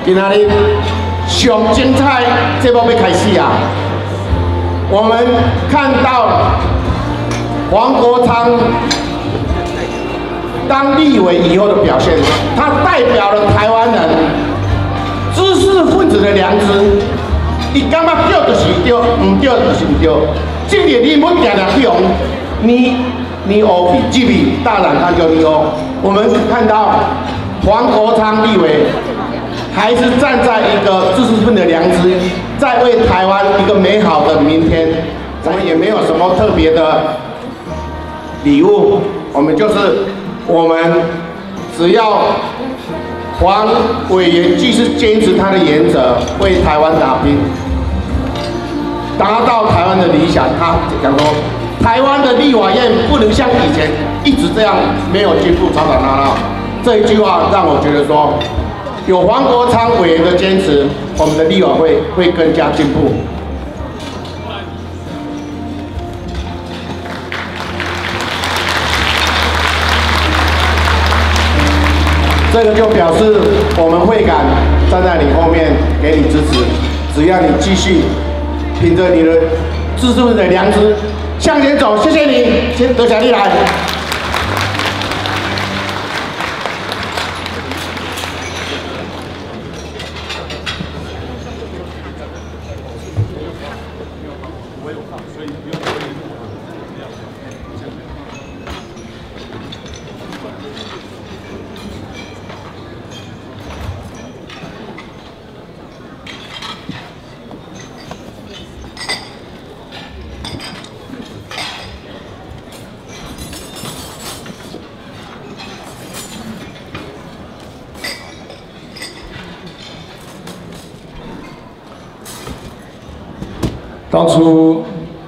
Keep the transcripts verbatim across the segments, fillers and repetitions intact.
今仔日上精彩节目要开始啊！我们看到黄国昌当立委以后的表现，他代表了台湾人知识分子的良知。伊感觉对就是对，唔对就是唔对。这个你要定定去用，你你学去，记笔大胆看就你哦。我们看到黄国昌立委还是站在一个知识分子的良知，在为台湾一个美好的明天。我们也没有什么特别的礼物，我们就是我们只要黄委员继续坚持他的原则，为台湾打拼，达到台湾的理想。他讲说，台湾的立法院不能像以前一直这样没有进步，吵吵闹闹。这一句话让我觉得说，有黄国昌委员的坚持，我们的立法会会更加进步。这个就表示我们会敢站在你后面给你支持，只要你继续凭着你的知识分子的良知向前走。谢谢你，先得奖励来。 当初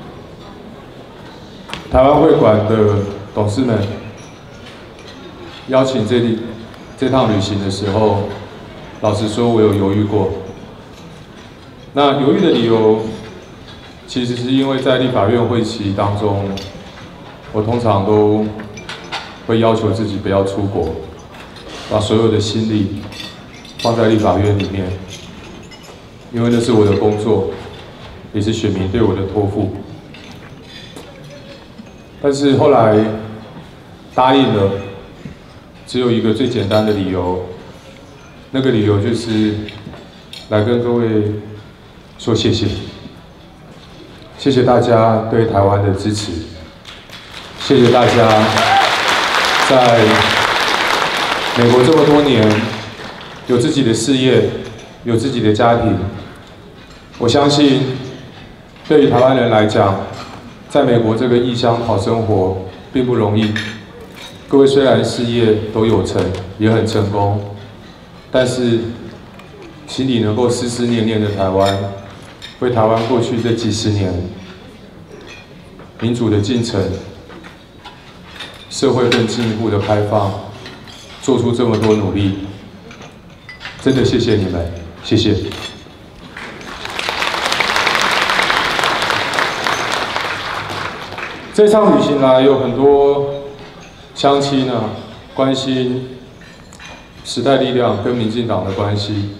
台湾会馆的董事们邀请这里这趟旅行的时候，老实说，我有犹豫过。那犹豫的理由，其实是因为在立法院会期当中，我通常都会要求自己不要出国，把所有的心力放在立法院里面，因为那是我的工作。也是选民对我的托付，但是后来答应了，只有一个最简单的理由，那个理由就是来跟各位说谢谢，谢谢大家对台湾的支持，谢谢大家在美国这么多年有自己的事业，有自己的家庭，我相信。对于台湾人来讲，在美国这个异乡讨生活并不容易。各位虽然事业都有成，也很成功，但是心里能够思思念念的台湾，为台湾过去这几十年民主的进程、社会更进一步的开放，做出这么多努力，真的谢谢你们，谢谢。这趟旅行来，有很多乡亲呢关心时代力量跟民进党的关系。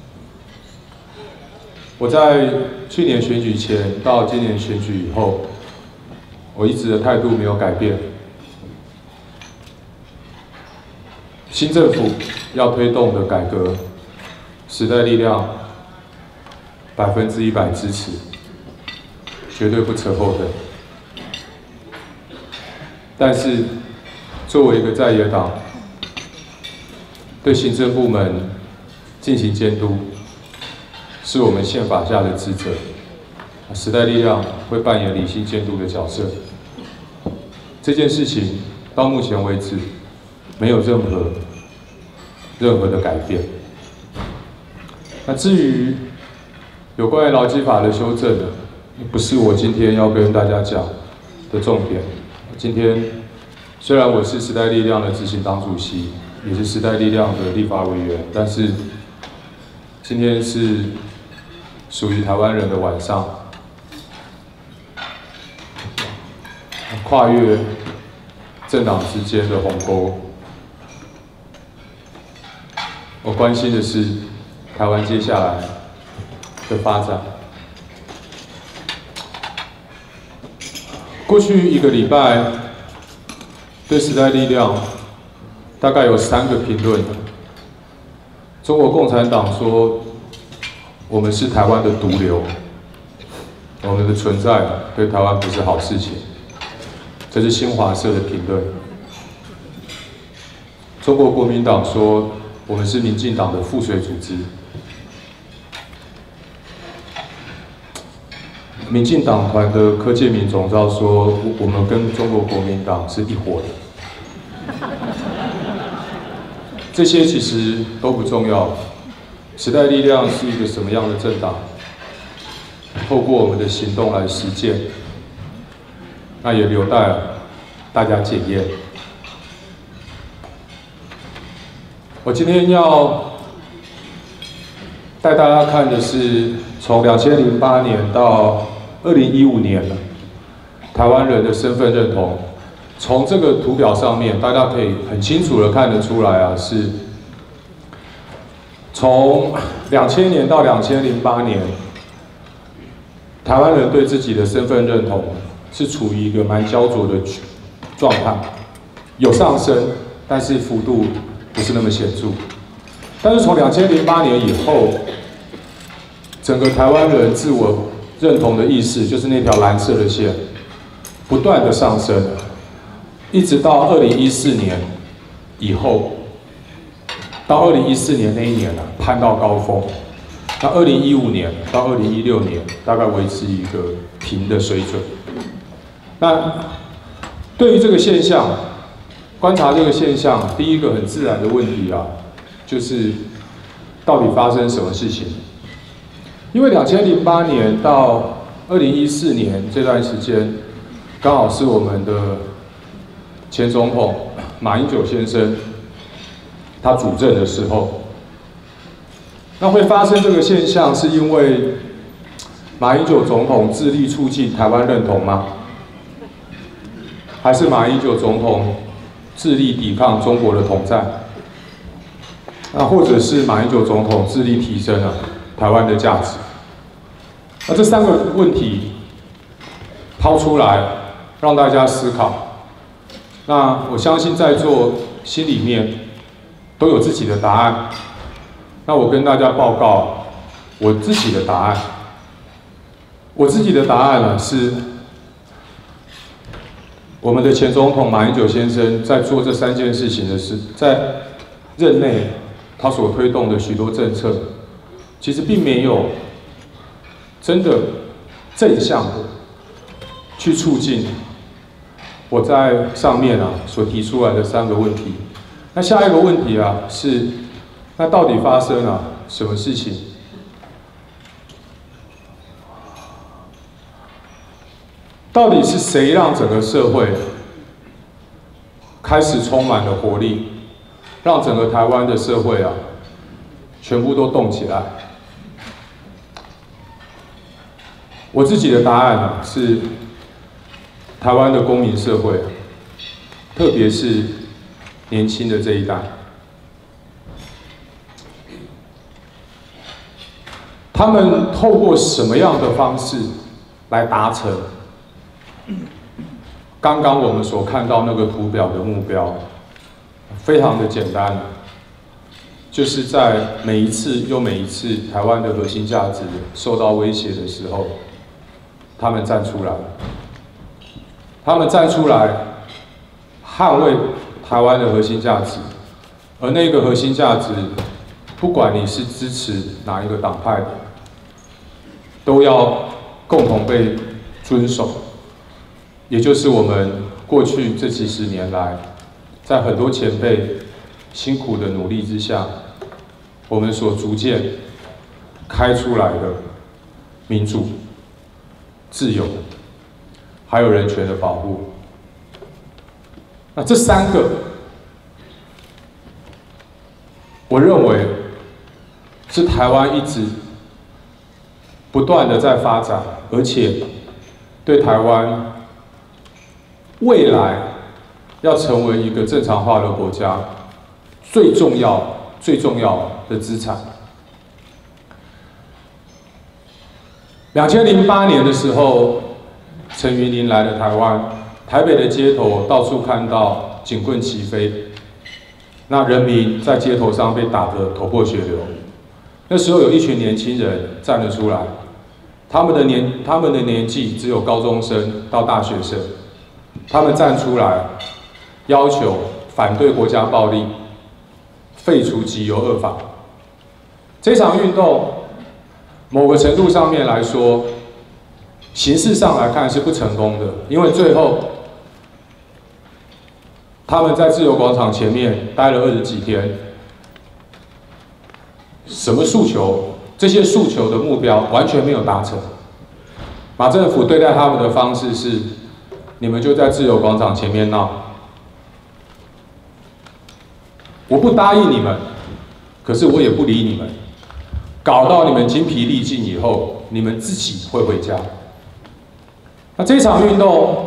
我在去年选举前到今年选举以后，我一直的态度没有改变。新政府要推动的改革，时代力量百分之一百支持，绝对不扯后腿。但是，作为一个在野党，对行政部门进行监督，是我们宪法下的职责。时代力量会扮演理性监督的角色。这件事情到目前为止，没有任何任何的改变。那至于有关于劳基法的修正，不是我今天要跟大家讲的重点。今天虽然我是时代力量的执行党主席，也是时代力量的立法委员，但是今天是属于台湾人的晚上，跨越政党之间的鸿沟。我关心的是台湾接下来的发展。过去一个礼拜，对时代力量大概有三个评论。中国共产党说，我们是台湾的毒瘤，我们的存在对台湾不是好事情，这是新华社的评论。中国国民党说，我们是民进党的附属组织。民进党团的柯建铭总召说，我们跟中国国民党是一伙的。这些其实都不重要。时代力量是一个什么样的政党？透过我们的行动来实践，那也留待大家检验。我今天要带大家看的是从两千零八年到二零一五年了，台湾人的身份认同。从这个图表上面，大家可以很清楚的看得出来啊，是从两千年到两千零八年，台湾人对自己的身份认同是处于一个蛮焦灼的状态，有上升，但是幅度不是那么显著。但是从两千零八年以后，整个台湾人自我认同的意识，就是那条蓝色的线，不断的上升。一直到二零一四年以后，到二零一四年那一年呢、啊，攀到高峰。那二零一五年到二零一六年，大概维持一个平的水准。那对于这个现象，观察这个现象，第一个很自然的问题啊，就是到底发生什么事情？因为两千零八年到二零一四年这段时间，刚好是我们的前总统马英九先生他主政的时候，那会发生这个现象，是因为马英九总统致力促进台湾认同吗？还是马英九总统致力抵抗中国的统战？那或者是马英九总统致力提升啊台湾的价值？那这三个问题抛出来，让大家思考。那我相信在座心里面都有自己的答案。那我跟大家报告我自己的答案。我自己的答案呢是，我们的前总统马英九先生在做这三件事情的事，在任内他所推动的许多政策，其实并没有真的正向的去促进我在上面啊所提出来的三个问题。那下一个问题啊是，那到底发生了什么事情？到底是谁让整个社会开始充满了活力，让整个台湾的社会啊全部都动起来？我自己的答案啊是，台湾的公民社会，特别是年轻的这一代，他们透过什么样的方式来达成刚刚我们所看到那个图表的目标？非常的简单，就是在每一次又每一次台湾的核心价值受到威胁的时候，他们站出来，他们站出来捍卫台湾的核心价值，而那个核心价值，不管你是支持哪一个党派的，都要共同被遵守。也就是我们过去这几十年来，在很多前辈辛苦的努力之下，我们所逐渐开出来的民主、自由，还有人权的保护。那这三个，我认为是台湾一直不断的在发展，而且对台湾未来要成为一个正常化的国家最重要、最重要的资产。 两千零八年的时候，陈云林来了台湾，台北的街头到处看到警棍齐飞，那人民在街头上被打得头破血流。那时候有一群年轻人站了出来，他们的年他们的年纪只有高中生到大学生，他们站出来，要求反对国家暴力，废除集邮二法。这场运动，某个程度上面来说，形式上来看是不成功的，因为最后他们在自由广场前面待了二十几天。什么诉求？这些诉求的目标完全没有达成。马政府对待他们的方式是：你们就在自由广场前面闹，我不答应你们，可是我也不理你们，搞到你们精疲力尽以后，你们自己会回家。那这场运动，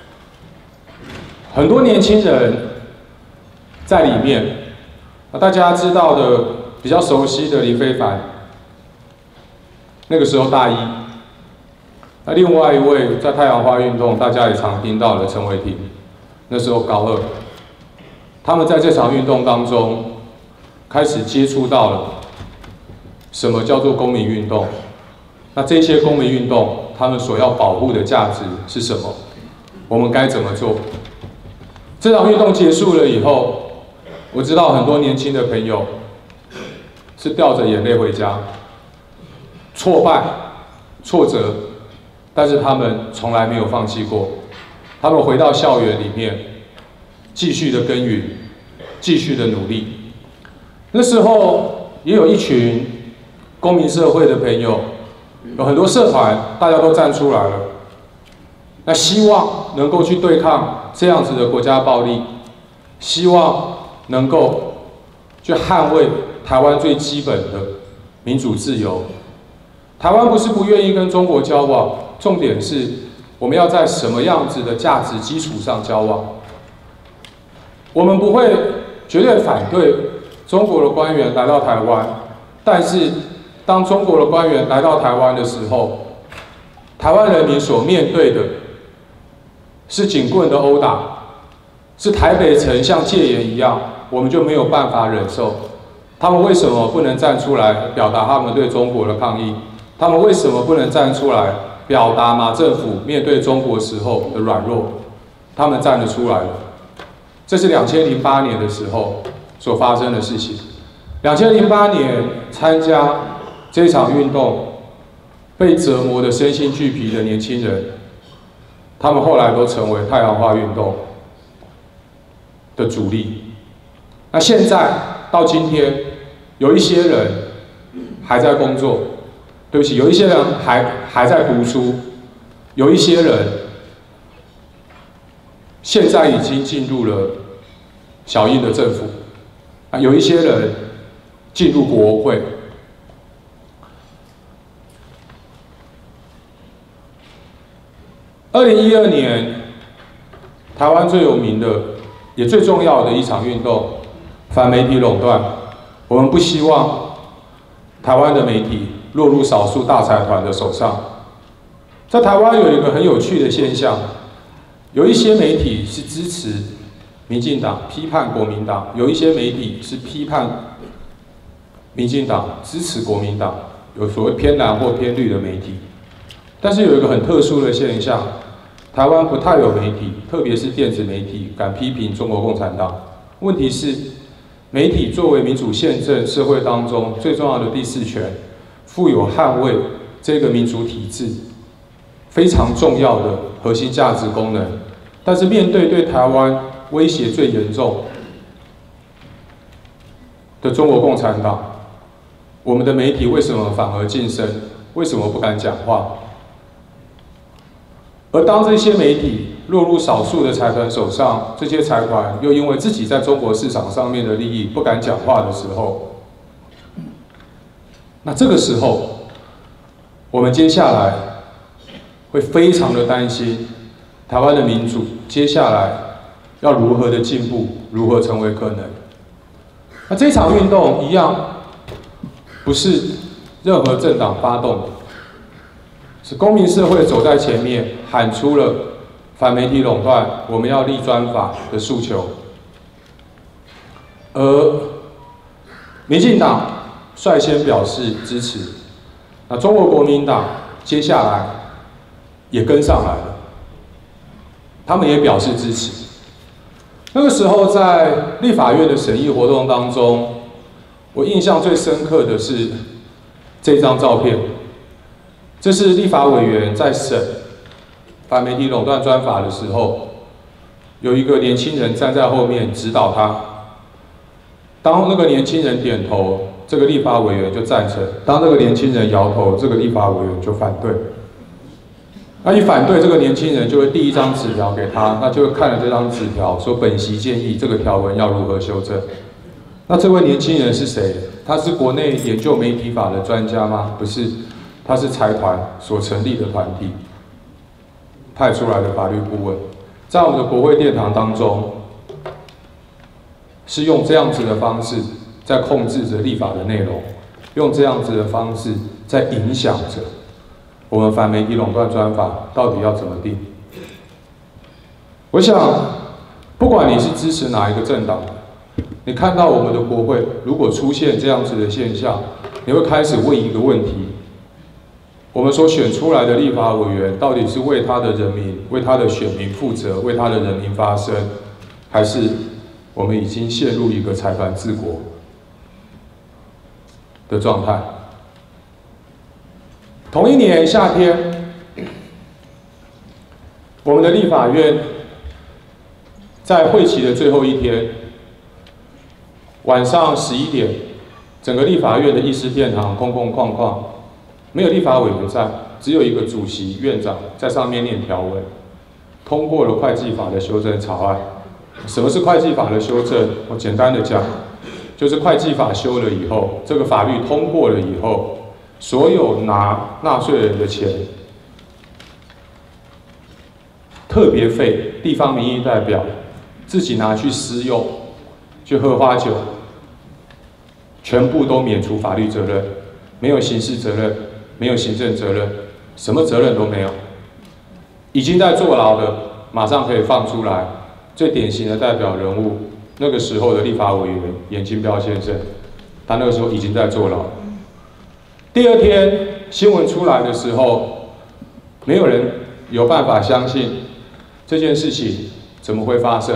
很多年轻人在里面。那大家知道的。比较熟悉的林非凡，那个时候大一。那另外一位在太阳花运动，大家也常听到的陈伟霆，那时候高二。他们在这场运动当中，开始接触到了什么叫做公民运动。那这些公民运动，他们所要保护的价值是什么？我们该怎么做？这场运动结束了以后，我知道很多年轻的朋友。是掉着眼泪回家，挫败、挫折，但是他们从来没有放弃过。他们回到校园里面，继续的耕耘，继续的努力。那时候也有一群公民社会的朋友，有很多社团，大家都站出来了。那希望能够去对抗这样子的国家暴力，希望能够去捍卫。台湾最基本的民主自由，台湾不是不愿意跟中国交往，重点是我们要在什么样子的价值基础上交往。我们不会绝对反对中国的官员来到台湾，但是当中国的官员来到台湾的时候，台湾人民所面对的是警棍的殴打，是台北城像戒严一样，我们就没有办法忍受。他们为什么不能站出来表达他们对中国的抗议？他们为什么不能站出来表达马政府面对中国时候的软弱？他们站得出来了。这是两千零八年的时候所发生的事情。两千零八年参加这场运动，被折磨得身心俱疲的年轻人，他们后来都成为太阳花运动的主力。那现在到今天，有一些人还在工作，对不起，有一些人还还在读书，有一些人现在已经进入了小英的政府，啊，有一些人进入国会。二零一二年，台湾最有名的也最重要的一场运动。反媒体垄断，我们不希望台湾的媒体落入少数大财团的手上。在台湾有一个很有趣的现象，有一些媒体是支持民进党、批判国民党；有一些媒体是批判民进党、支持国民党，有所谓偏蓝或偏绿的媒体。但是有一个很特殊的现象，台湾不太有媒体，特别是电子媒体敢批评中国共产党。问题是，媒体作为民主宪政社会当中最重要的第四权，负有捍卫这个民主体制非常重要的核心价值功能。但是面对对台湾威胁最严重的中国共产党，我们的媒体为什么反而噤声？为什么不敢讲话？而当这些媒体落入少数的财团手上，这些财团又因为自己在中国市场上面的利益不敢讲话的时候，那这个时候，我们接下来会非常的担心台湾的民主接下来要如何的进步，如何成为可能。那这场运动一样，不是任何政党发动的， 是公民社会走在前面，喊出了反媒体垄断，我们要立专法的诉求。而民进党率先表示支持，那中国国民党接下来也跟上来了，他们也表示支持。那个时候在立法院的审议活动当中，我印象最深刻的是这张照片，这是立法委员在审反媒体垄断专法的时候，有一个年轻人站在后面指导他。当那个年轻人点头，这个立法委员就赞成；当那个年轻人摇头，这个立法委员就反对。那一反对，这个年轻人就会递一张纸条给他，那就会看了这张纸条，说本席建议这个条文要如何修正。那这位年轻人是谁？他是国内研究媒体法的专家吗？不是，他是财团所成立的团体派出来的法律顾问，在我们的国会殿堂当中，是用这样子的方式在控制着立法的内容，用这样子的方式在影响着我们反媒体垄断专法到底要怎么定。我想，不管你是支持哪一个政党，你看到我们的国会如果出现这样子的现象，你会开始问一个问题：我们所选出来的立法委员，到底是为他的人民、为他的选民负责，为他的人民发声，还是我们已经陷入一个财团治国的状态？同一年夏天，我们的立法院在会期的最后一天，晚上十一点，整个立法院的议事殿堂空空旷旷，没有立法委员在，只有一个主席、院长在上面念条文，通过了会计法的修正草案。什么是会计法的修正？我简单的讲，就是会计法修了以后，这个法律通过了以后，所有拿纳税人的钱，特别费、地方民意代表自己拿去私用、去喝花酒，全部都免除法律责任，没有刑事责任，没有行政责任，什么责任都没有。已经在坐牢的，马上可以放出来。最典型的代表人物，那个时候的立法委员严金彪先生，他那个时候已经在坐牢。第二天新闻出来的时候，没有人有办法相信这件事情怎么会发生。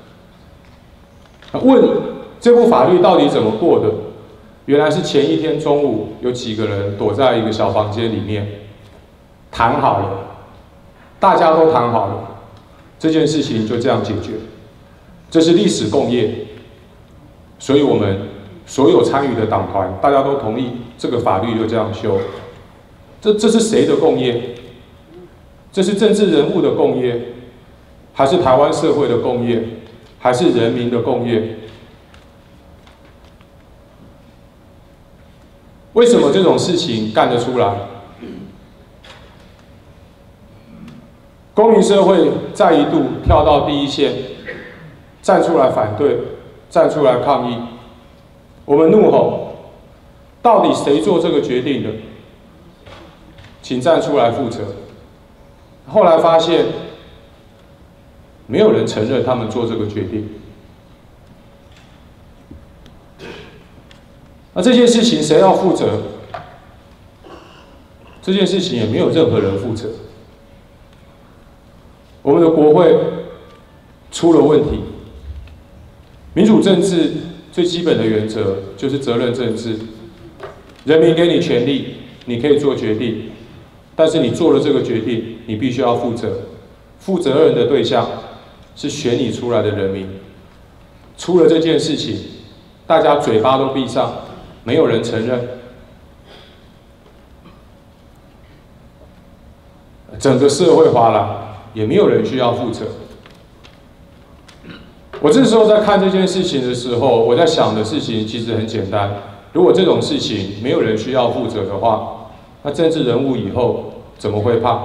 问这部法律到底怎么过的？原来是前一天中午有几个人躲在一个小房间里面谈好了，大家都谈好了。这件事情就这样解决，这是历史共业，所以我们所有参与的党团，大家都同意这个法律就这样修。这这是谁的共业？这是政治人物的共业，还是台湾社会的共业，还是人民的共业？为什么这种事情干得出来？公民社会再一度跳到第一线，站出来反对，站出来抗议。我们怒吼：到底谁做这个决定的？请站出来负责。后来发现，没有人承认他们做这个决定。那这件事情谁要负责？这件事情也没有任何人负责。我们的国会出了问题。民主政治最基本的原则就是责任政治。人民给你权利，你可以做决定，但是你做了这个决定，你必须要负责。负责任的对象是选你出来的人民。出了这件事情，大家嘴巴都闭上，没有人承认。整个社会哗然。也没有人需要负责。我这时候在看这件事情的时候，我在想的事情其实很简单：如果这种事情没有人需要负责的话，那政治人物以后怎么会怕？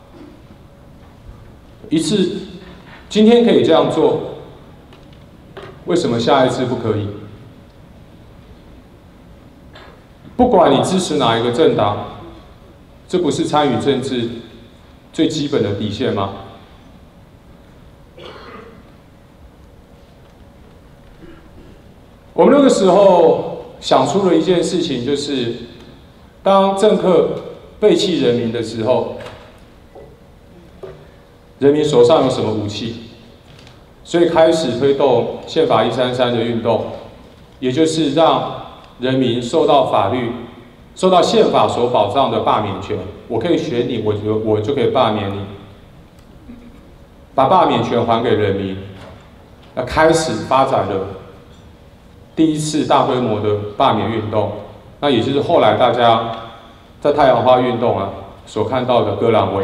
一次今天可以这样做，为什么下一次不可以？不管你支持哪一个政党， 这不是参与政治最基本的底线吗？我们那个时候想出了一件事情，就是当政客背弃人民的时候，人民手上有什么武器？所以开始推动宪法一三三的运动，也就是让人民受到法律、受到宪法所保障的罢免权。我可以选你，我就我就可以罢免你，把罢免权还给人民。那开始发展了第一次大规模的罢免运动，那也就是后来大家在太阳花运动啊所看到的割让位。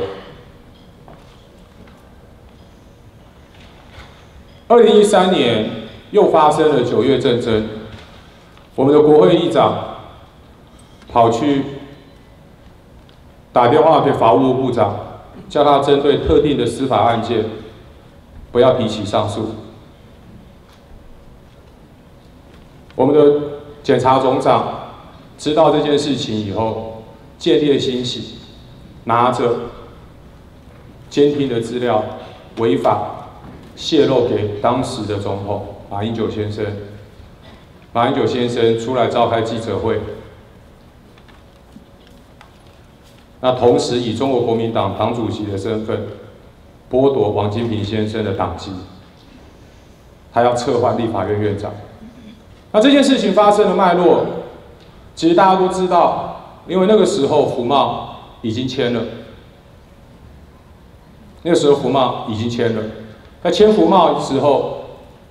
二零一三年又发生了九月政争，我们的国会议长跑去打电话给法务部部长，叫他针对特定的司法案件不要提起上诉。我们的检察总长知道这件事情以后，见猎欣喜，拿着监听的资料违法泄露给当时的总统马英九先生。马英九先生出来召开记者会，那同时以中国国民党党主席的身份剥夺王金平先生的党籍，他要撤换立法院院长。那这件事情发生的脉络，其实大家都知道，因为那个时候服贸已经签了，那个时候服贸已经签了。在签服贸的时候，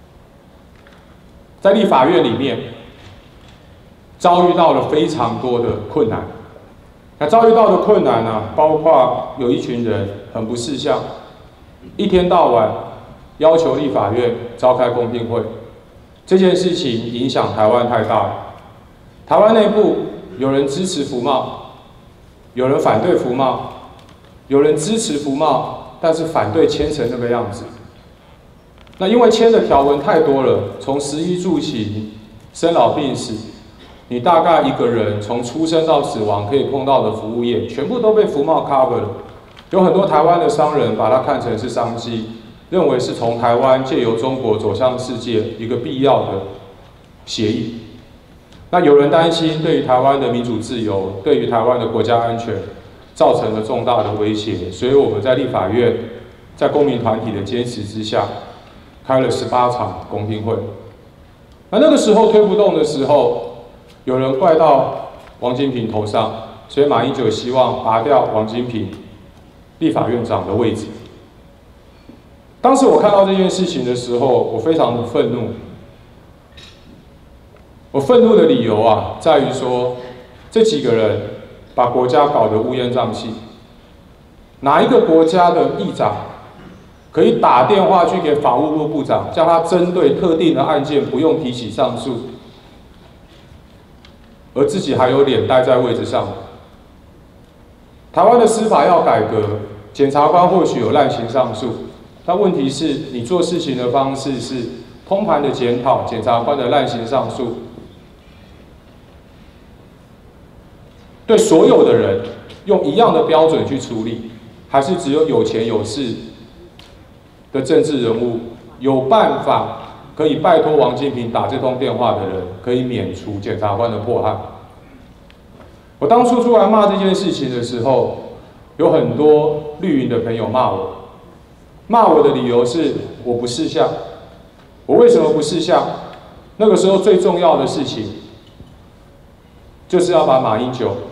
在立法院里面遭遇到了非常多的困难。那遭遇到的困难呢、啊，包括有一群人很不识相，一天到晚要求立法院召开公听会。这件事情影响台湾太大了。台湾内部有人支持服贸，有人反对服贸，有人支持服贸，但是反对签成那个样子。那因为签的条文太多了，从食衣住行、生老病死，你大概一个人从出生到死亡可以碰到的服务业，全部都被服贸 cover 了。有很多台湾的商人把它看成是商机，认为是从台湾借由中国走向世界一个必要的协议。那有人担心对于台湾的民主自由，对于台湾的国家安全造成了重大的威胁，所以我们在立法院，在公民团体的坚持之下，开了十八场公听会。那那个时候推不动的时候，有人怪到王金平头上，所以马英九希望拔掉王金平立法院长的位置。当时我看到这件事情的时候，我非常的愤怒。我愤怒的理由啊，在于说这几个人把国家搞得乌烟瘴气。哪一个国家的议长可以打电话去给法务部部长，叫他针对特定的案件不用提起上诉，而自己还有脸待在位置上？台湾的司法要改革，检察官或许有滥行上诉，但问题是你做事情的方式是通盘的检讨检察官的滥行上诉，对所有的人用一样的标准去处理，还是只有有钱有势的政治人物有办法可以拜托王金平打这通电话的人，可以免除检察官的迫害？我当初出来骂这件事情的时候，有很多绿营的朋友骂我，骂我的理由是我不识相。我为什么不识相？那个时候最重要的事情，就是要把马英九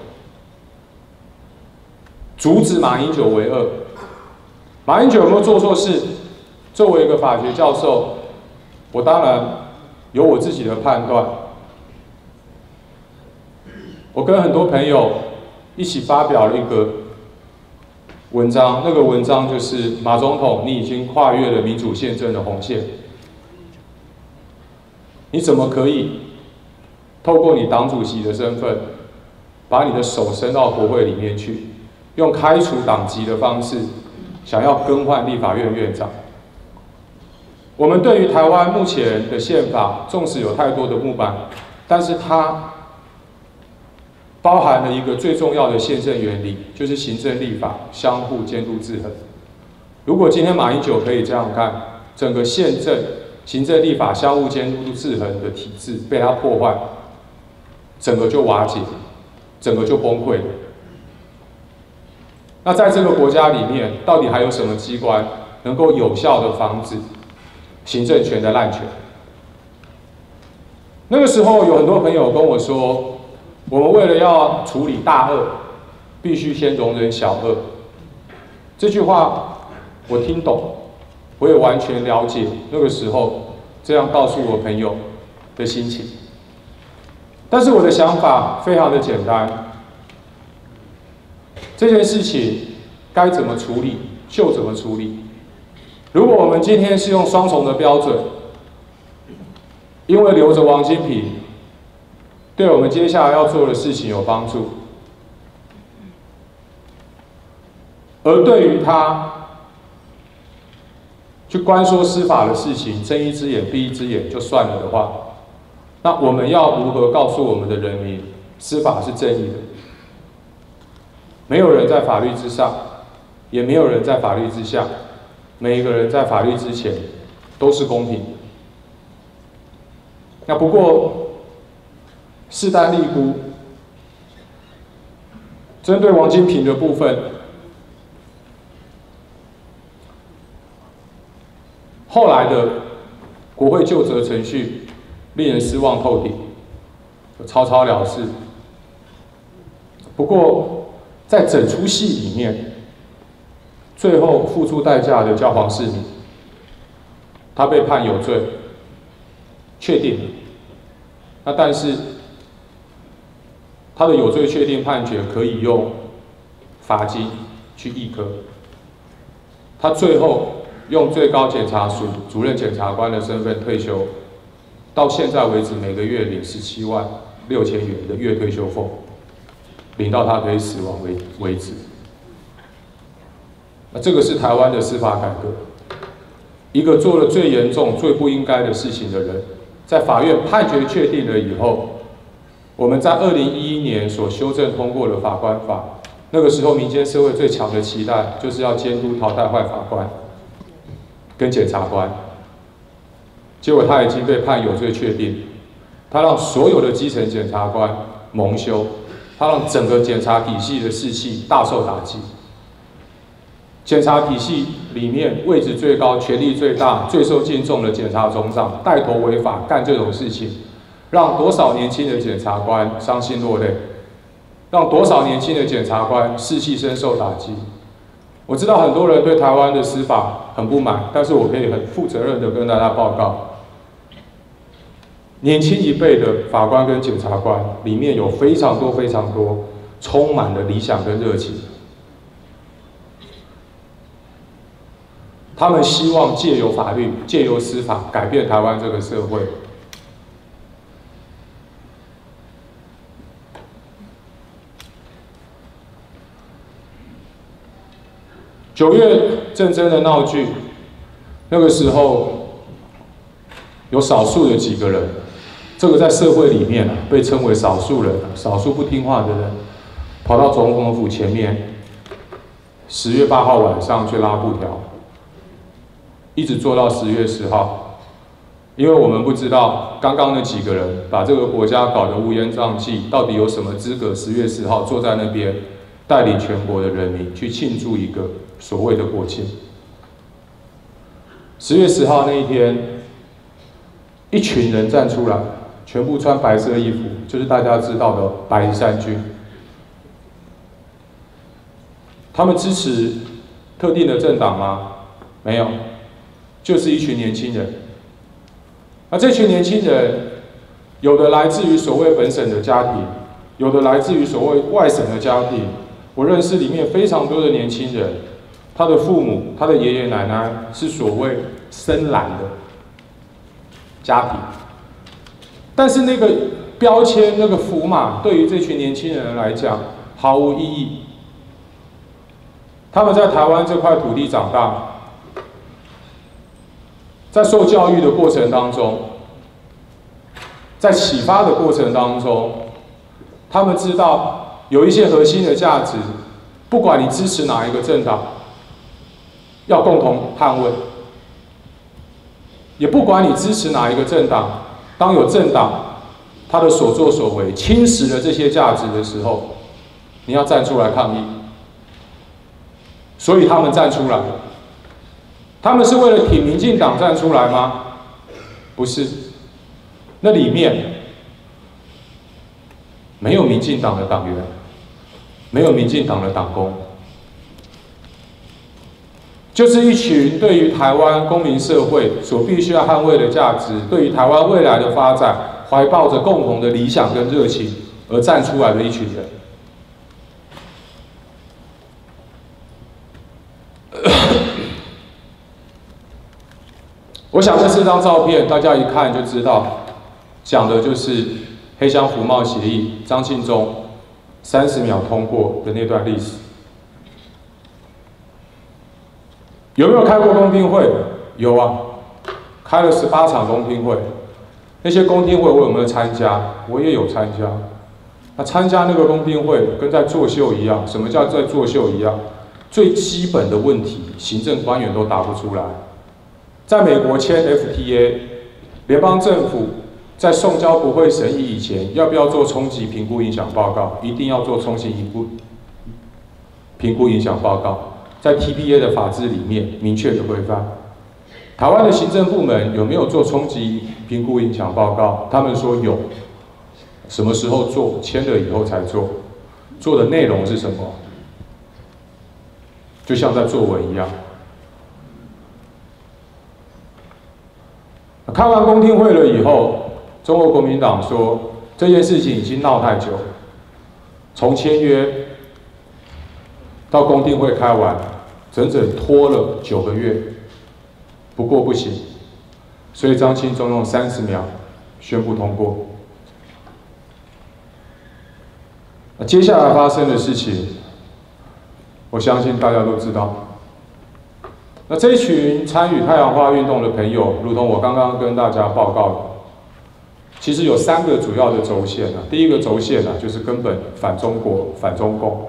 阻止马英九为恶。马英九有没有做错事？作为一个法学教授，我当然有我自己的判断。我跟很多朋友一起发表了一个文章，那个文章就是马总统，你已经跨越了民主宪政的红线。你怎么可以透过你党主席的身份，把你的手伸到国会里面去，用开除党籍的方式，想要更换立法院院长？我们对于台湾目前的宪法，纵使有太多的木板，但是它包含了一个最重要的宪政原理，就是行政立法相互监督制衡。如果今天马英九可以这样干，整个宪政、行政立法相互监督制衡的体制被他破坏，整个就瓦解，整个就崩溃了。那在这个国家里面，到底还有什么机关能够有效的防止行政权的滥权？那个时候有很多朋友跟我说，我们为了要处理大恶，必须先容忍小恶。这句话我听懂，我也完全了解那个时候这样告诉我朋友的心情。但是我的想法非常的简单，这件事情该怎么处理就怎么处理。如果我们今天是用双重的标准，因为留着王金平对我们接下来要做的事情有帮助，而对于他去关说司法的事情，睁一只眼闭一只眼就算了的话，那我们要如何告诉我们的人民，司法是正义的？没有人在法律之上，也没有人在法律之下，每一个人在法律之前都是公平的。那不过势单力孤，针对王金平的部分，后来的国会究责程序令人失望透顶，草草了事。不过在整出戏里面，最后付出代价的叫黄世明，他被判有罪，确定了。那但是他的有罪确定判决可以用罚金去议科，他最后用最高检察署主任检察官的身份退休，到现在为止每个月领十七万六千元的月退休俸，领到他可以死亡为为止。那这个是台湾的司法改革，一个做了最严重、最不应该的事情的人，在法院判决确定了以后，我们在二零一一年所修正通过的法官法，那个时候民间社会最强的期待就是要监督淘汰坏法官跟检察官，结果他已经被判有罪确定，他让所有的基层检察官蒙羞，他让整个检察体系的士气大受打击。检察体系里面位置最高、权力最大、最受敬重的检察总长带头违法干这种事情，让多少年轻的检察官伤心落泪，让多少年轻的检察官士气深受打击。我知道很多人对台湾的司法很不满，但是我可以很负责任的跟大家报告，年轻一辈的法官跟检察官里面有非常多非常多充满了理想跟热情，他们希望借由法律、借由司法改变台湾这个社会。九月郑珍的闹剧，那个时候有少数的几个人，这个在社会里面被称为少数人，少数不听话的人，跑到总统府前面，十月八号晚上去拉布条。一直做到十月十号，因为我们不知道刚刚那几个人把这个国家搞得乌烟瘴气，到底有什么资格十月十号坐在那边带领全国的人民去庆祝一个所谓的国庆？十月十号那一天，一群人站出来，全部穿白色衣服，就是大家知道的白衣山军。他们支持特定的政党吗？没有。就是一群年轻人，那这群年轻人，有的来自于所谓本省的家庭，有的来自于所谓外省的家庭。我认识里面非常多的年轻人，他的父母、他的爷爷奶奶是所谓深蓝的家庭，但是那个标签、那个符码，对于这群年轻人来讲毫无意义。他们在台湾这块土地长大。在受教育的过程当中，在启发的过程当中， 他们知道有一些核心的价值，不管你支持哪一个政党，要共同捍卫。也不管你支持哪一个政党，当有政党他的所作所为侵蚀了这些价值的时候，你要站出来抗议。所以他们站出来，他们是为了挺民进党站出来吗？不是，那里面没有民进党的党员，没有民进党的党工，就是一群对于台湾公民社会所必须要捍卫的价值，对于台湾未来的发展怀抱着共同的理想跟热情而站出来的一群人。我想这四张照片大家一看就知道，讲的就是黑箱服贸协议张庆忠三十秒通过的那段历史。有没有开过公听会？有啊，开了十八场公听会。那些公听会我有没有参加？我也有参加。那参加那个公听会跟在作秀一样。什么叫在作秀一样？最基本的问题，行政官员都答不出来。在美国签 F T A， 联邦政府在送交国会审议以前，要不要做冲击评估影响报告？一定要做冲击评估评估影响报告，在 T P A 的法制里面明确的规范。台湾的行政部门有没有做冲击评估影响报告？他们说有，什么时候做？签了以后才做。做的内容是什么？就像在作文一样。开完公听会了以后，中国国民党说这件事情已经闹太久，从签约到公听会开完，整整拖了九个月，不过不行，所以张庆忠用三十秒宣布通过。那接下来发生的事情，我相信大家都知道。那这一群参与太阳花运动的朋友，如同我刚刚跟大家报告的，其实有三个主要的轴线啊。第一个轴线啊，就是根本反中国、反中共。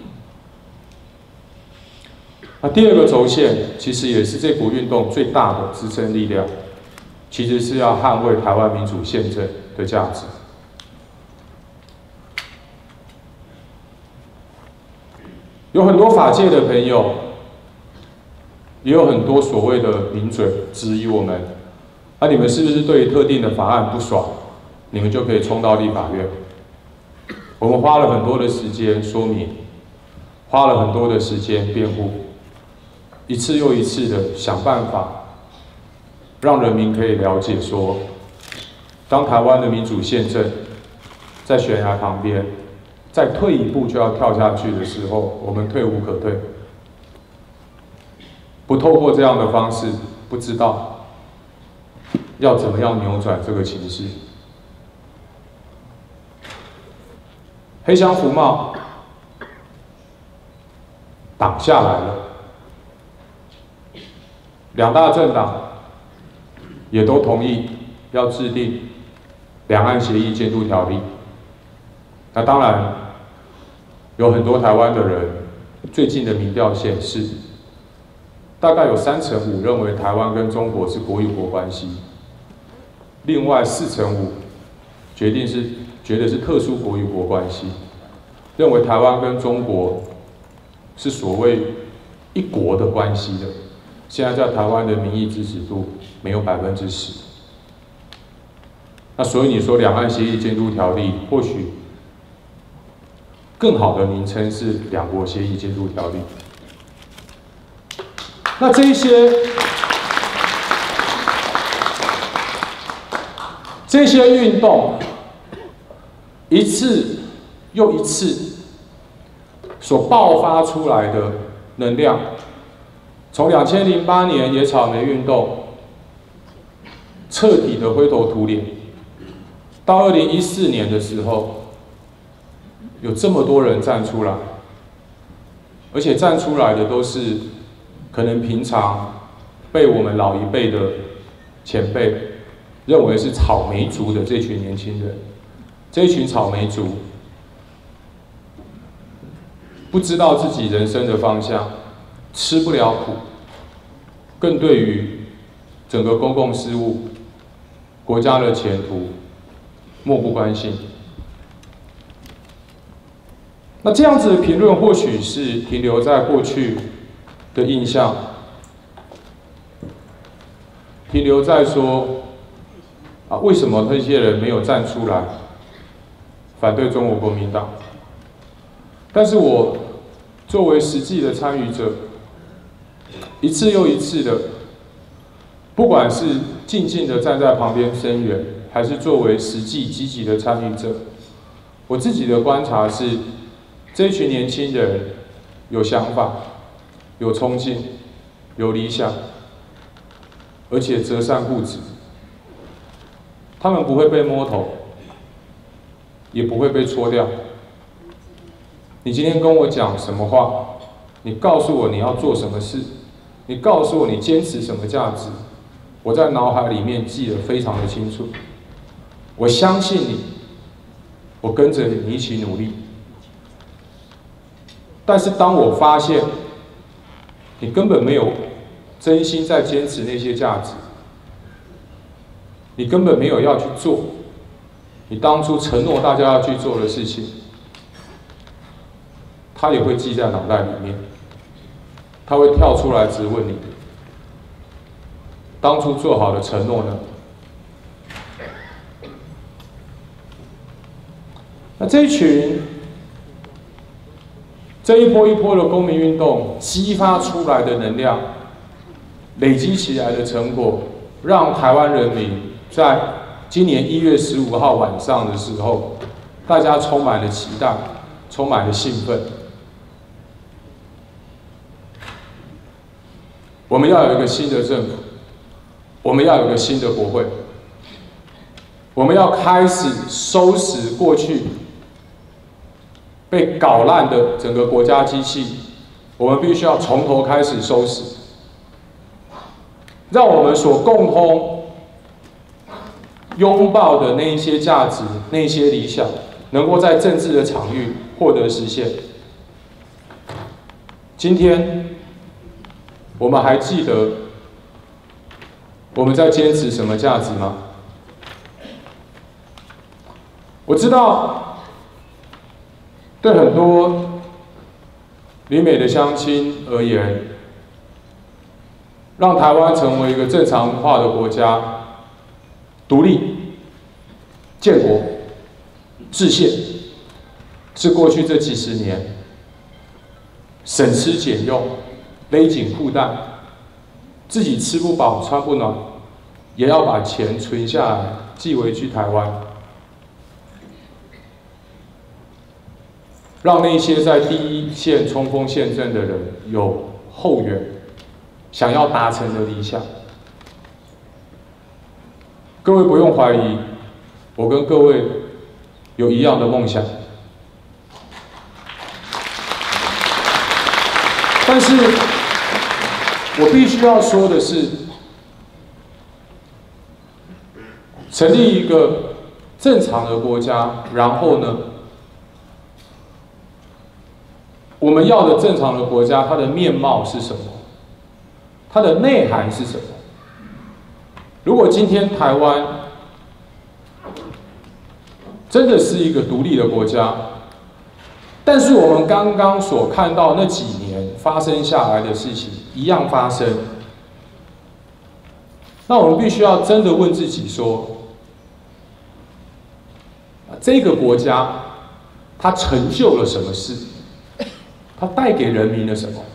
那第二个轴线，其实也是这股运动最大的支撑力量，其实是要捍卫台湾民主宪政的价值。有很多法界的朋友。也有很多所谓的名嘴质疑我们，那、啊、你们是不是对于特定的法案不爽，你们就可以冲到立法院？我们花了很多的时间说明，花了很多的时间辩护，一次又一次的想办法，让人民可以了解说，当台湾的民主宪政在悬崖旁边，再退一步就要跳下去的时候，我们退无可退。不透过这样的方式，不知道要怎么样扭转这个情势。黑箱服贸挡下来了，两大政党也都同意要制定两岸协议监督条例。那当然，有很多台湾的人最近的民调显示。大概有三成五认为台湾跟中国是国与国关系，另外四成五决定是觉得是特殊国与国关系，认为台湾跟中国是所谓一国的关系的。现在在台湾的民意支持度没有百分之十，那所以你说两岸协议监督条例，或许更好的名称是两国协议监督条例。那这一些这些运动，一次又一次所爆发出来的能量，从两千零八年野草莓运动彻底的灰头土脸，到二零一四年的时候，有这么多人站出来，而且站出来的都是。可能平常被我们老一辈的前辈认为是草莓族的这群年轻人，这群草莓族不知道自己人生的方向，吃不了苦，更对于整个公共事务、国家的前途漠不关心。那这样子的评论或许是停留在过去的印象，停留在说啊，为什么那些人没有站出来反对中国国民党？但是我作为实际的参与者，一次又一次的，不管是静静的站在旁边声援，还是作为实际积极的参与者，我自己的观察是，这群年轻人有想法、有冲劲、有理想，而且择善固执。他们不会被摸头，也不会被戳掉。你今天跟我讲什么话，你告诉我你要做什么事，你告诉我你坚持什么价值，我在脑海里面记得非常的清楚。我相信你，我跟着你一起努力。但是当我发现你根本没有真心在坚持那些价值，你根本没有要去做你当初承诺大家要去做的事情，他也会记在脑袋里面，他会跳出来质问你，当初做好的承诺呢？那这一群这一波一波的公民运动激发出来的能量，累积起来的成果，让台湾人民在今年一月十五号晚上的时候，大家充满了期待，充满了兴奋。我们要有一个新的政府，我们要有一个新的国会，我们要开始收拾过去被搞烂的整个国家机器，我们必须要从头开始收拾，让我们所共同拥抱的那一些价值、那一些理想，能够在政治的场域获得实现。今天，我们还记得我们在坚持什么价值吗？我知道，对很多旅美的乡亲而言，让台湾成为一个正常化的国家，独立、建国、制宪，是过去这几十年省吃俭用、勒紧裤带，自己吃不饱穿不暖，也要把钱存下来寄回去台湾，让那些在第一线冲锋陷阵的人有后援，想要达成的理想。各位不用怀疑，我跟各位有一样的梦想。但是，我必须要说的是，成立一个正常的国家，然后呢，我们要的正常的国家，它的面貌是什么？它的内涵是什么？如果今天台湾真的是一个独立的国家，但是我们刚刚所看到那几年发生下来的事情一样发生，那我们必须要真的问自己说，这个国家它成就了什么事？它带给人民了什么？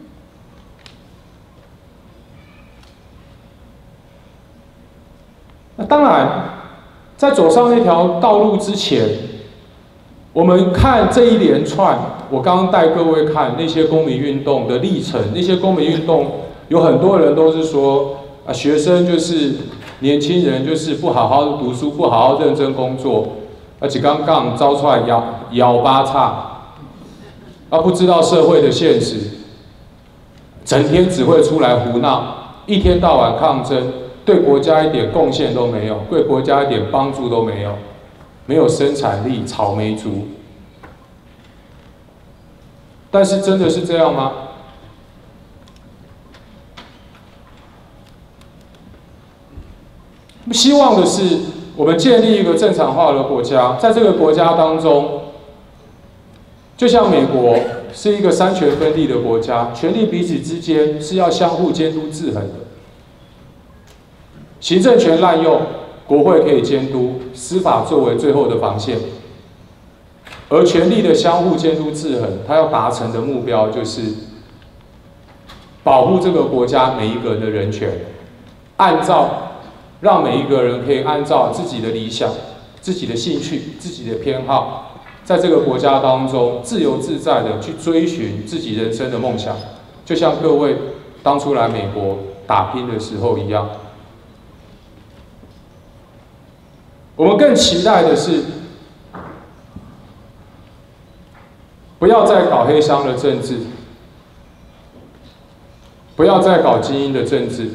那当然，在走上那条道路之前，我们看这一连串，我刚刚带各位看那些公民运动的历程。那些公民运动，有很多人都是说啊，学生就是年轻人，就是不好好读书，不好好认真工作，而且刚刚招出来摇摇八叉，啊，不知道社会的现实，整天只会出来胡闹，一天到晚抗争。对国家一点贡献都没有，对国家一点帮助都没有，没有生产力，草莓族。 但是真的是这样吗？希望的是，我们建立一个正常化的国家，在这个国家当中，就像美国是一个三权分立的国家，权力彼此之间是要相互监督制衡的。行政权滥用，国会可以监督，司法作为最后的防线。而权力的相互监督制衡，它要达成的目标就是保护这个国家每一个人的人权，按照让每一个人可以按照自己的理想、自己的兴趣、自己的偏好，在这个国家当中自由自在的去追寻自己人生的梦想，就像各位当初来美国打拼的时候一样。我们更期待的是，不要再搞黑箱的政治，不要再搞精英的政治，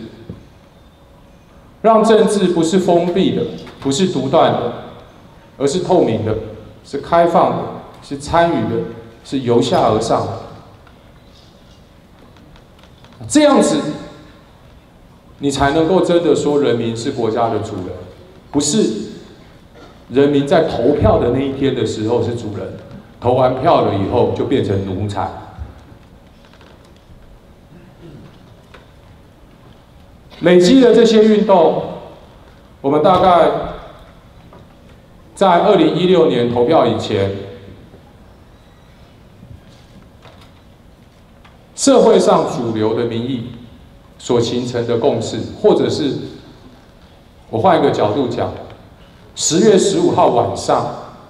让政治不是封闭的，不是独断的，而是透明的，是开放的，是参与的，是由下而上的。这样子，你才能够真的说人民是国家的主人，不是人民在投票的那一天的时候是主人，投完票了以后就变成奴才。累积的这些运动，我们大概在二零一六年投票以前，社会上主流的民意所形成的共识，或者是我换一个角度讲，十月十五号晚上，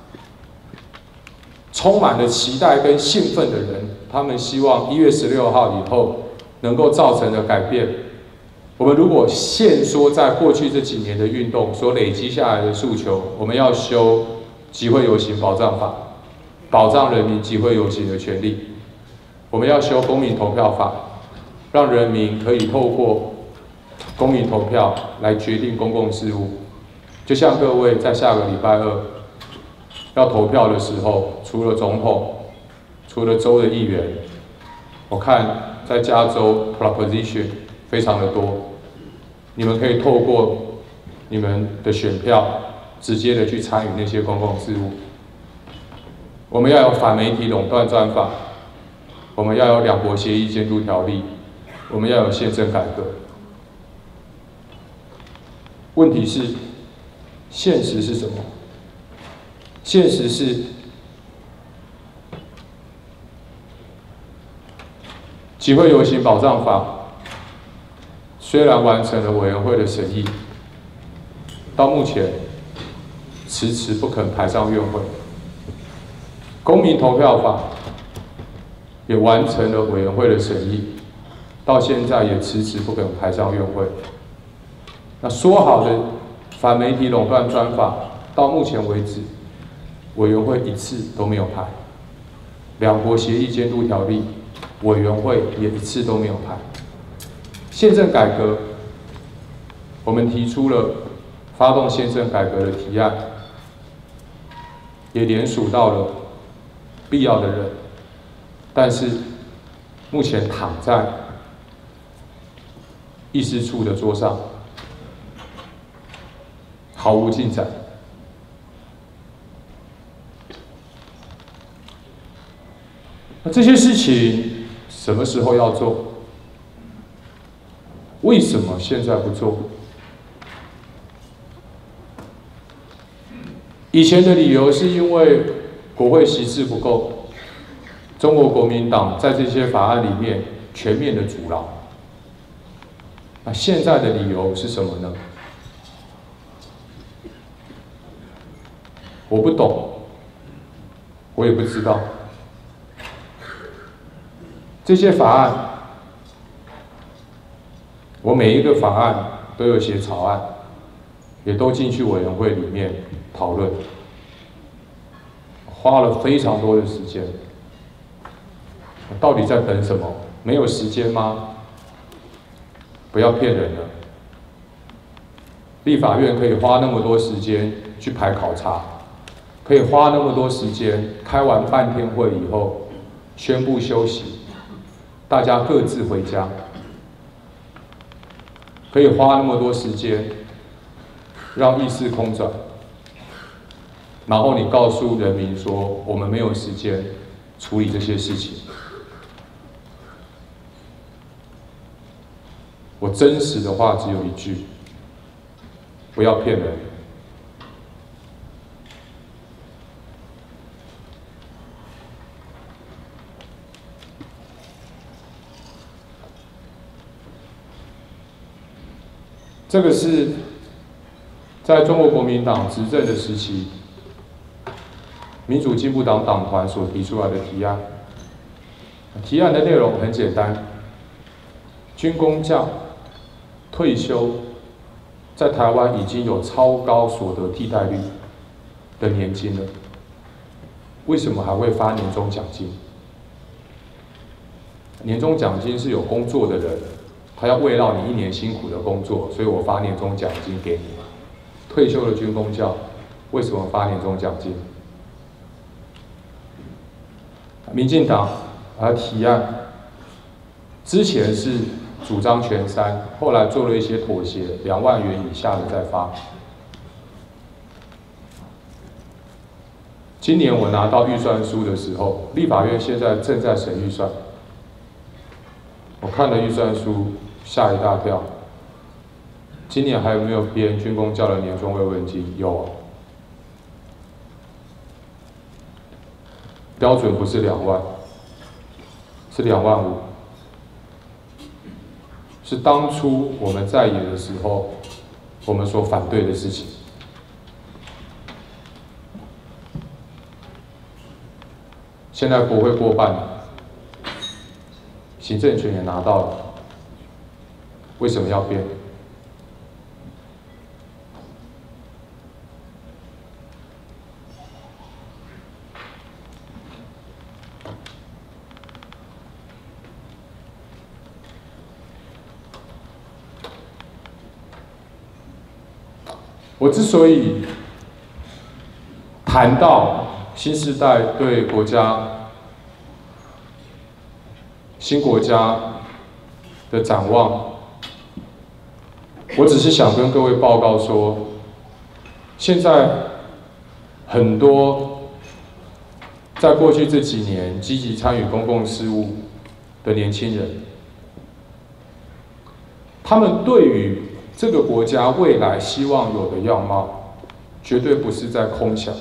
充满了期待跟兴奋的人，他们希望一月十六号以后能够造成的改变。我们如果限说在过去这几年的运动所累积下来的诉求，我们要修集会游行保障法，保障人民集会游行的权利；我们要修公民投票法，让人民可以透过公民投票来决定公共事务。就像各位在下个礼拜二要投票的时候，除了总统，除了州的议员，我看在加州 proposition 非常的多。你们可以透过你们的选票，直接的去参与那些公共事务。我们要有反媒体垄断专法，我们要有两国协议监督条例，我们要有宪政改革。问题是，现实是什么？现实是，集会游行保障法虽然完成了委员会的审议，到目前迟迟不肯排上院会。公民投票法也完成了委员会的审议，到现在也迟迟不肯排上院会。那说好的反媒体垄断专法，到目前为止，委员会一次都没有排。两国协议监督条例，委员会也一次都没有排。宪政改革，我们提出了发动宪政改革的提案，也联署到了必要的人，但是目前躺在议事处的桌上，毫无进展。那这些事情什么时候要做？为什么现在不做？以前的理由是因为国会席次不够，中国国民党在这些法案里面全面的阻挠。那现在的理由是什么呢？我不懂，我也不知道。这些法案，我每一个法案都有写草案，也都进去委员会里面讨论，花了非常多的时间。到底在等什么？没有时间吗？不要骗人了。立法院可以花那么多时间去排考察，可以花那么多时间开完半天会以后， 宣布休息，大家各自回家，可以花那么多时间让议事空转，然后你告诉人民说我们没有时间处理这些事情。我真实的话只有一句：不要骗人。这个是在中国国民党执政的时期，民主进步党党团所提出来的提案。提案的内容很简单：军公教退休，在台湾已经有超高所得替代率的年金了，为什么还会发年终奖金？年终奖金是有工作的人，他要慰劳你一年辛苦的工作，所以我发年终奖金给你。退休的军公教为什么发年终奖金？民进党啊提案，之前是主张全三，后来做了一些妥协，两万元以下的再发。今年我拿到预算书的时候，立法院现在正在审预算，我看了预算书，吓一大跳。今年还有没有编军公教的年终慰问金？有，标准不是两万，是两万五。是当初我们在野的时候，我们所反对的事情。现在国会过半了，行政权也拿到了，为什么要变？我之所以谈到新时代对国家、新国家的展望，我只是想跟各位报告说，现在很多在过去这几年积极参与公共事务的年轻人，他们对于这个国家未来希望有的样貌，绝对不是在空想。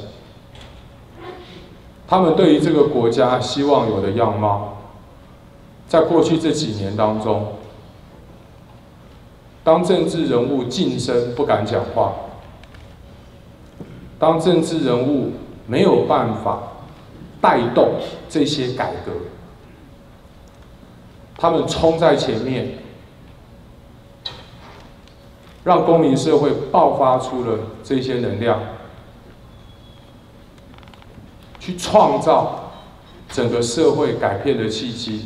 他们对于这个国家希望有的样貌，在过去这几年当中，当政治人物晋升不敢讲话，当政治人物没有办法带动这些改革，他们冲在前面，让公民社会爆发出了这些能量，去创造整个社会改变的契机。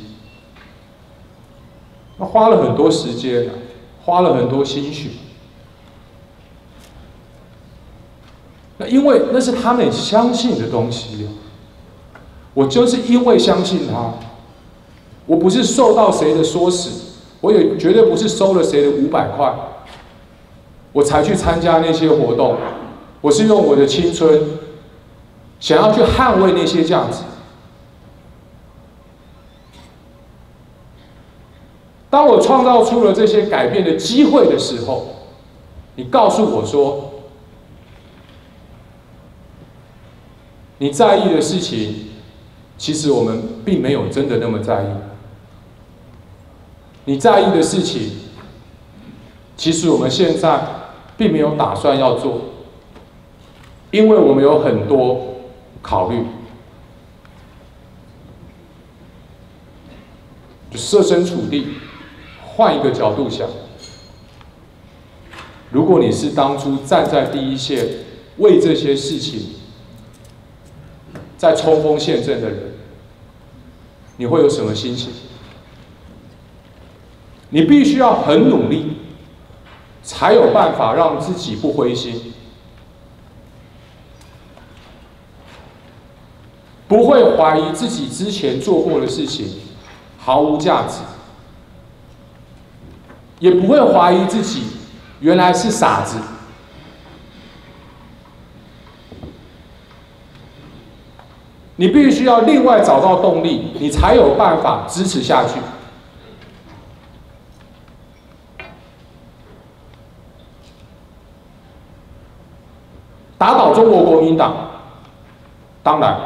那花了很多时间，花了很多心血。那因为那是他们相信的东西，我就是因为相信他，我不是受到谁的唆使，我也绝对不是收了谁的五百块。我才去参加那些活动，我是用我的青春，想要去捍卫那些价值。当我创造出了这些改变的机会的时候，你告诉我说，你在意的事情，其实我们并没有真的那么在意。你在意的事情，其实我们现在并没有打算要做，因为我们有很多考虑。就设身处地，换一个角度想，如果你是当初站在第一线，为这些事情在冲锋陷阵的人，你会有什么心情？你必须要很努力，才有办法让自己不灰心。 不会怀疑自己之前做过的事情毫无价值，也不会怀疑自己原来是傻子。你必须要另外找到动力，你才有办法支持下去。打倒中国国民党，当然，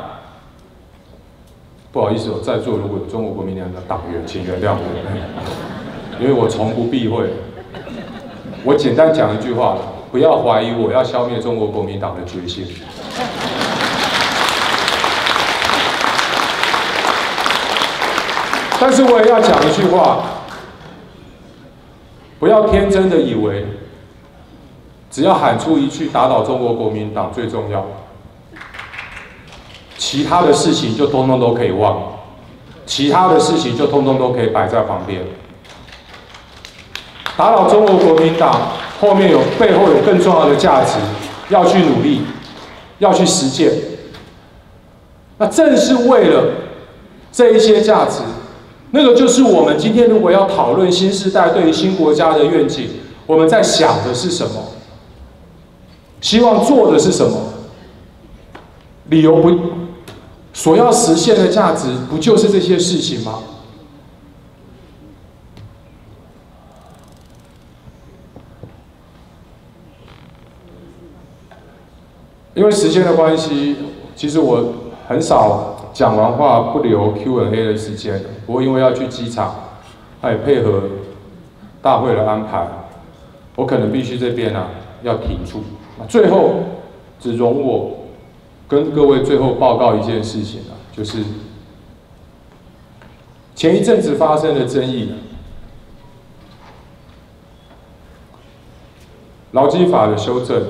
不好意思，我在座如果有中国国民党的党员，请原谅我，因为我从不避讳。我简单讲一句话，不要怀疑我要消灭中国国民党的决心。但是我也要讲一句话，不要天真的以为，只要喊出一句打倒中国国民党最重要，其他的事情就通通都可以忘，其他的事情就通通都可以摆在旁边。打倒中国国民党后面有背后有更重要的价值，要去努力，要去实践。那正是为了这一些价值。那个就是我们今天如果要讨论新时代对于新国家的愿景，我们在想的是什么？希望做的是什么？理由不，所要实现的价值不就是这些事情吗？因为时间的关系，其实我很少。讲完话不留 Q and A 的时间，不过因为要去机场，还有配合大会的安排，我可能必须这边啊要停住。最后只容我跟各位最后报告一件事情啊，就是前一阵子发生的争议，劳基法的修正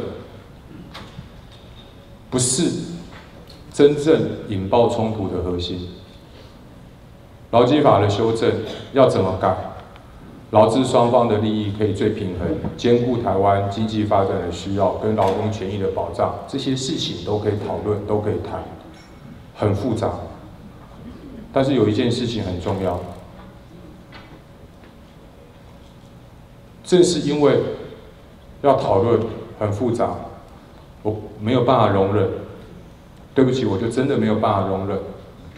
不是真正引爆冲突的核心。劳基法的修正要怎么改？劳资双方的利益可以最平衡，兼顾台湾经济发展的需要跟劳工权益的保障，这些事情都可以讨论，都可以谈，很复杂。但是有一件事情很重要，正是因为要讨论很复杂，我没有办法容忍。对不起，我就真的没有办法容忍，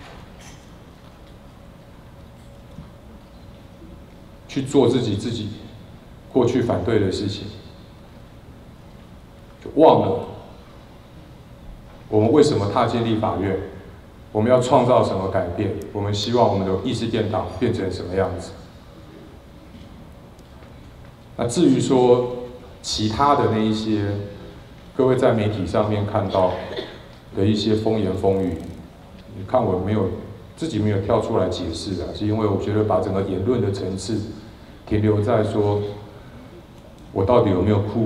去做自己自己过去反对的事情，就忘了我们为什么踏进立法院，我们要创造什么改变，我们希望我们的议事殿堂变成什么样子。那至于说其他的那一些，各位在媒体上面看到的一些风言风语，你看我没有自己没有跳出来解释的，是因为我觉得把整个言论的层次停留在说，我到底有没有哭？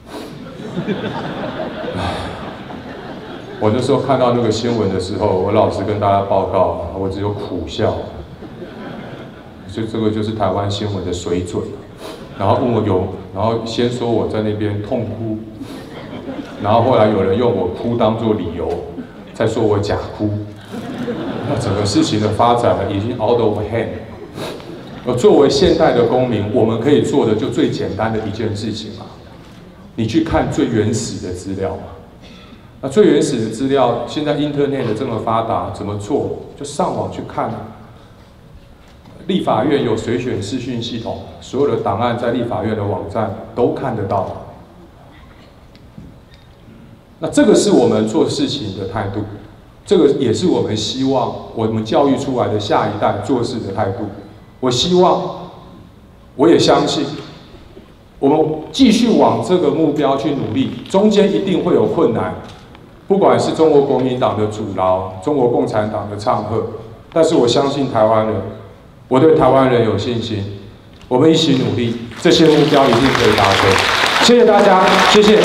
我那时候看到那个新闻的时候，我老实跟大家报告，我只有苦笑。所以这个就是台湾新闻的水准。然后问我有，然后先说我在那边痛哭。然后后来有人用我哭当作理由，再说我假哭，那整个事情的发展已经 out of hand。而作为现代的公民，我们可以做的就最简单的一件事情嘛，你去看最原始的资料嘛。那最原始的资料，现在 Internet 这么发达，怎么做？就上网去看啊。立法院有随选视讯系统，所有的档案在立法院的网站都看得到。那这个是我们做事情的态度，这个也是我们希望我们教育出来的下一代做事的态度。我希望，我也相信，我们继续往这个目标去努力，中间一定会有困难，不管是中国国民党的阻挠，中国共产党的唱和，但是我相信台湾人，我对台湾人有信心，我们一起努力，这些目标一定可以达成。谢谢大家，谢谢。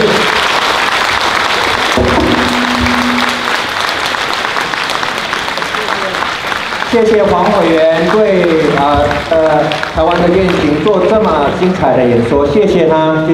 谢谢黄委员对呃呃台湾的愿景做这么精彩的演说，谢谢他。